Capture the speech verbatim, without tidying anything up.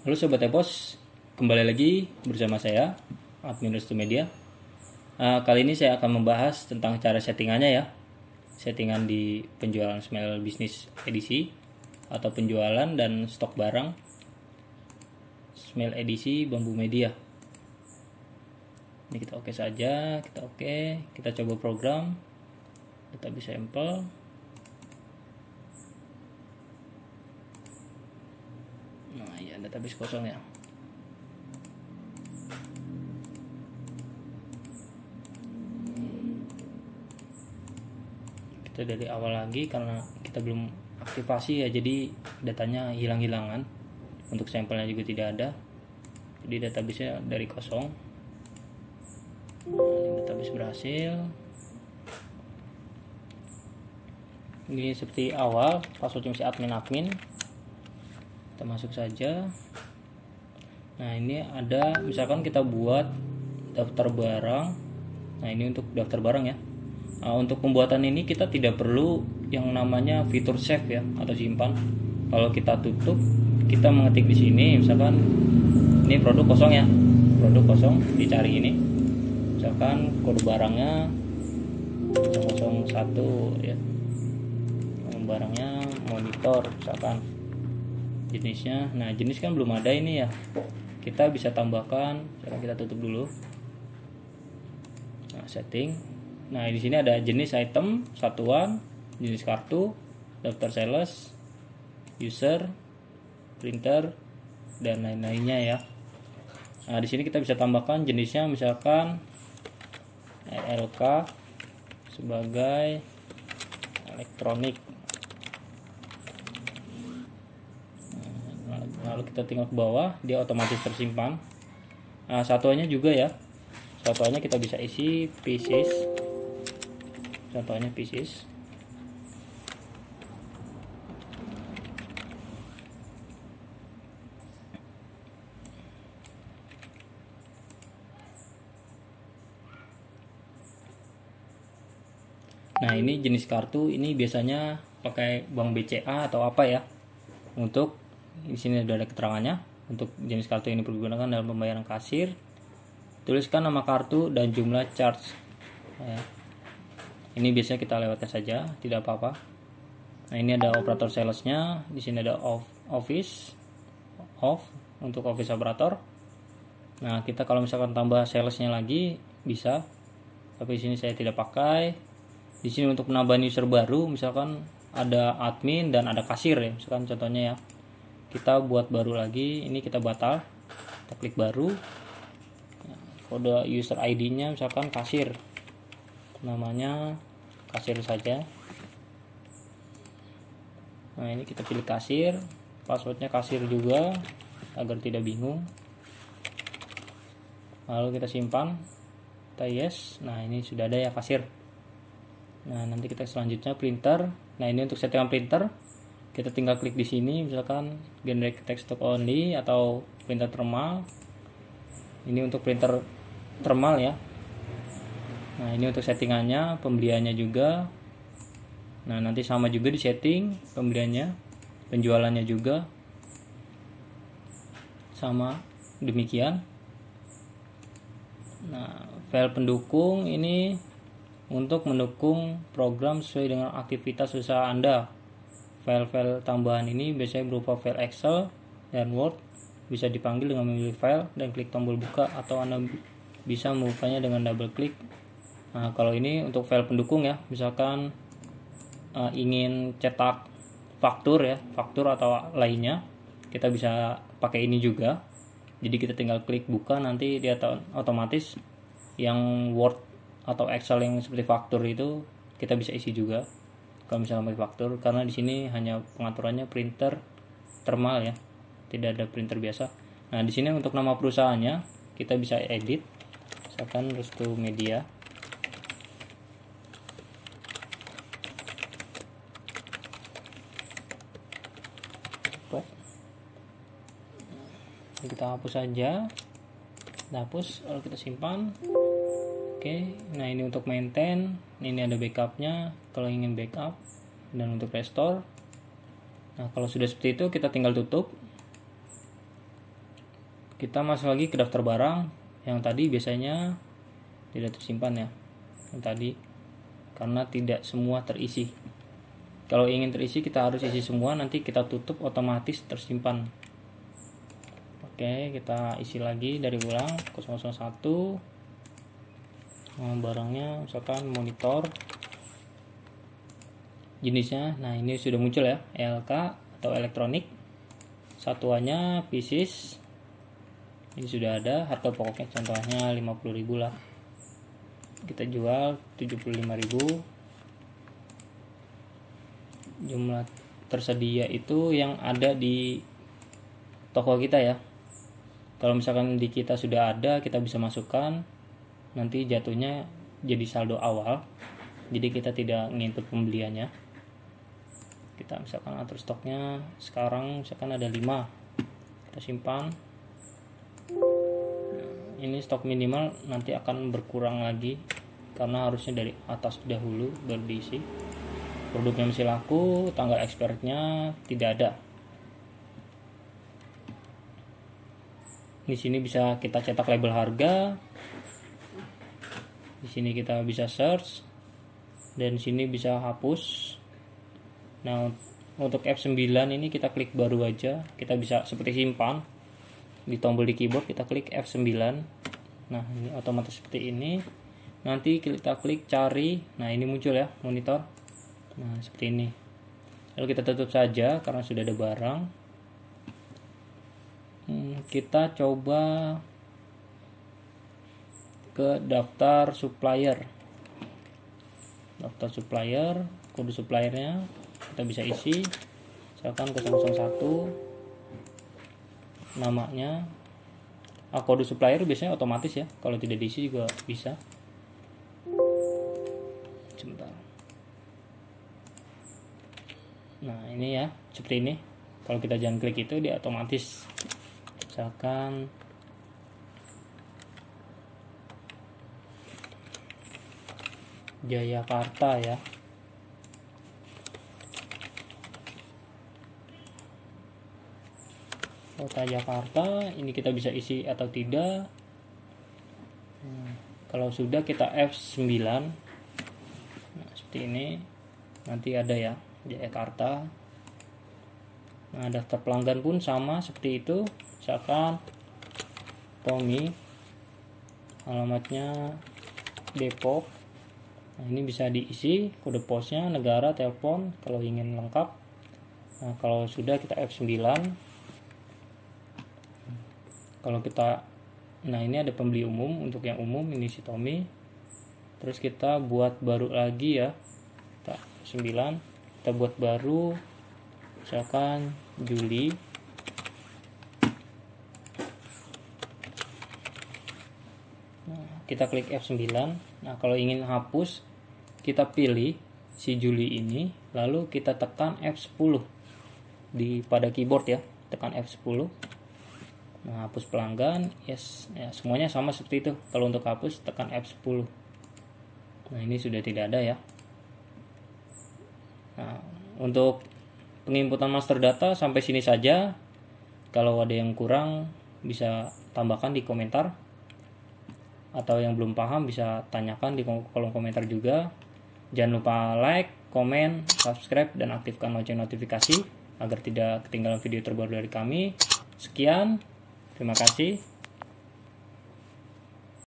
Halo Sobat Epos, kembali lagi bersama saya, admin Restu Media. Uh, kali ini saya akan membahas tentang cara settingannya ya. Settingan di penjualan Smile Business edisi atau penjualan dan stok barang Smile edisi Bambu Media. Ini kita oke saja, kita oke, kita coba program, database sampel. Nah ya, database kosong ya. Kita dari awal lagi karena kita belum aktivasi ya, jadi datanya hilang-hilangan. Untuk sampelnya juga tidak ada, jadi database-nya dari kosong. Nah, database berhasil. Ini seperti awal, passwordnya masih admin-admin. Kita masuk saja. Nah ini ada, misalkan kita buat daftar barang. Nah ini untuk daftar barang ya. Nah, untuk pembuatan ini kita tidak perlu yang namanya fitur save ya atau simpan. Kalau kita tutup, kita mengetik di sini, misalkan ini produk kosong ya, produk kosong, dicari ini, misalkan kode barangnya nol nol satu ya, barangnya monitor misalkan. Jenisnya, nah jenis kan belum ada ini ya, kita bisa tambahkan. Sekarang kita tutup dulu. Nah setting, nah di sini ada jenis item, satuan, jenis kartu, daftar sales, user, printer, dan lain-lainnya ya. Nah di sini kita bisa tambahkan jenisnya, misalkan L K sebagai elektronik. Lalu kita tinggal ke bawah, dia otomatis tersimpan. Nah, satuannya juga ya, satuannya kita bisa isi pieces, satuannya pieces. Nah ini jenis kartu, ini biasanya pakai bank B C A atau apa ya. Untuk di sini sudah ada keterangannya. Untuk jenis kartu ini digunakan dalam pembayaran kasir. Tuliskan nama kartu dan jumlah charge. Ya. Ini biasanya kita lewatkan saja, tidak apa-apa. Nah ini ada operator salesnya. Di sini ada off, office, off untuk office operator. Nah kita kalau misalkan tambah salesnya lagi bisa, tapi di sini saya tidak pakai. Di sini untuk penambahan user baru, misalkan ada admin dan ada kasir ya, misalkan contohnya ya. Kita buat baru lagi, ini kita batal, kita klik baru. Kode user I D-nya misalkan kasir, namanya kasir saja. Nah ini kita pilih kasir, passwordnya kasir juga agar tidak bingung. Lalu kita simpan, kita yes. Nah ini sudah ada ya kasir. Nah nanti kita selanjutnya printer. Nah ini untuk settingan printer, kita tinggal klik di sini, misalkan generate desktop only atau printer thermal. Ini untuk printer thermal ya. Nah ini untuk settingannya, pembeliannya juga. Nah nanti sama juga di setting pembeliannya, penjualannya juga sama demikian. Nah file pendukung ini untuk mendukung program sesuai dengan aktivitas usaha Anda. File-file tambahan ini biasanya berupa file Excel dan Word. Bisa dipanggil dengan memilih file dan klik tombol buka, atau Anda bisa membukanya dengan double klik. Nah, kalau ini untuk file pendukung ya, misalkan uh, ingin cetak faktur ya, faktur atau lainnya, kita bisa pakai ini juga. Jadi kita tinggal klik buka, nanti dia otomatis yang Word atau Excel yang seperti faktur itu kita bisa isi juga kalau misalnya pakai faktur, karena di sini hanya pengaturannya printer thermal ya, tidak ada printer biasa. Nah di sini untuk nama perusahaannya kita bisa edit, misalkan Restu Media. Ini kita hapus saja, kita hapus lalu kita simpan. Oke, nah ini untuk maintain, ini ada backupnya kalau ingin backup, dan untuk restore. Nah kalau sudah seperti itu kita tinggal tutup. kita masuk lagi ke daftar barang yang tadi biasanya tidak tersimpan ya, yang tadi karena tidak semua terisi. Kalau ingin terisi kita harus isi semua, nanti kita tutup otomatis tersimpan. Oke, kita isi lagi dari ulang nol nol satu. Nah, barangnya misalkan monitor, jenisnya, nah ini sudah muncul ya, L K atau elektronik, satuannya pieces, ini sudah ada, harga pokoknya contohnya lima puluh ribu lah, kita jual tujuh puluh lima ribu. Jumlah tersedia itu yang ada di toko kita ya. Kalau misalkan di kita sudah ada, kita bisa masukkan, nanti jatuhnya jadi saldo awal, jadi kita tidak nginput pembeliannya. Kita misalkan atur stoknya sekarang misalkan ada lima, kita simpan. Nah, ini stok minimal nanti akan berkurang lagi karena harusnya dari atas dahulu baru diisi. Produknya masih laku, tanggal expirednya tidak ada. Di sini bisa kita cetak label harga. Di sini kita bisa search, dan di sini bisa hapus. Nah, untuk F sembilan ini kita klik baru aja, kita bisa seperti simpan. Di tombol di keyboard kita klik F sembilan. Nah, ini otomatis seperti ini. Nanti kita klik cari. Nah, ini muncul ya monitor. Nah, seperti ini. Lalu kita tutup saja karena sudah ada barang. Hmm, kita coba ke daftar supplier. Daftar supplier, kode suppliernya kita bisa isi. Misalkan nol nol satu, namanya. Ah, kode supplier biasanya otomatis ya. Kalau tidak diisi juga bisa. Sebentar. Nah, ini ya, seperti ini. Kalau kita jangan klik itu, dia otomatis. Misalkan Jayakarta ya. Kota Jakarta, ini kita bisa isi atau tidak. Hmm, kalau sudah kita F sembilan. Nah, seperti ini. Nanti ada ya, Jakarta. Nah, daftar pelanggan pun sama seperti itu. Misalkan Tommy, alamatnya Depok. Nah, ini bisa diisi kode posnya, negara, telepon kalau ingin lengkap. Nah, kalau sudah kita F sembilan. Kalau kita, nah ini ada pembeli umum, untuk yang umum ini si Tommy. Terus kita buat baru lagi ya, kita sembilan, kita buat baru, misalkan Juli. Nah, kita klik F sembilan. Nah, kalau ingin hapus, kita pilih si Juli ini, lalu kita tekan F sepuluh di pada keyboard ya, tekan F sepuluh. Nah, hapus pelanggan, yes, ya, semuanya sama seperti itu. Kalau untuk hapus tekan F sepuluh. Nah, ini sudah tidak ada ya. Nah, untuk penginputan master data sampai sini saja. Kalau ada yang kurang bisa tambahkan di komentar, atau yang belum paham bisa tanyakan di kolom komentar juga. Jangan lupa like, komen, subscribe, dan aktifkan lonceng notifikasi agar tidak ketinggalan video terbaru dari kami. Sekian. Terima kasih.